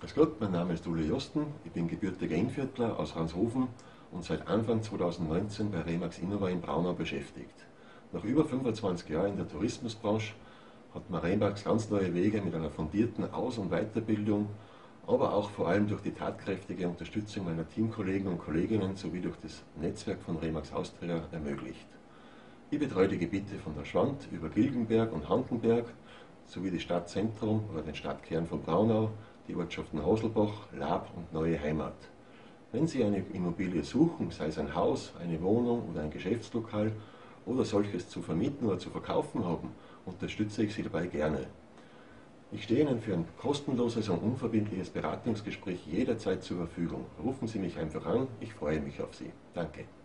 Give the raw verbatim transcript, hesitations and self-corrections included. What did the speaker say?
Grüß Gott, mein Name ist Ulle Josten, ich bin gebürtiger Innviertler aus Ranshofen und seit Anfang zweitausendneunzehn bei Remax Innova in Braunau beschäftigt. Nach über fünfundzwanzig Jahren in der Tourismusbranche hat mir Remax ganz neue Wege mit einer fundierten Aus- und Weiterbildung, aber auch vor allem durch die tatkräftige Unterstützung meiner Teamkollegen und Kolleginnen sowie durch das Netzwerk von Remax Austria ermöglicht. Ich betreue die Gebiete von der Schwand über Gilgenberg und Hanckenberg sowie das Stadtzentrum oder den Stadtkern von Braunau, die Ortschaften Haselbach, Laab und Neue Heimat. Wenn Sie eine Immobilie suchen, sei es ein Haus, eine Wohnung oder ein Geschäftslokal oder solches zu vermieten oder zu verkaufen haben, unterstütze ich Sie dabei gerne. Ich stehe Ihnen für ein kostenloses und unverbindliches Beratungsgespräch jederzeit zur Verfügung. Rufen Sie mich einfach an, ich freue mich auf Sie. Danke.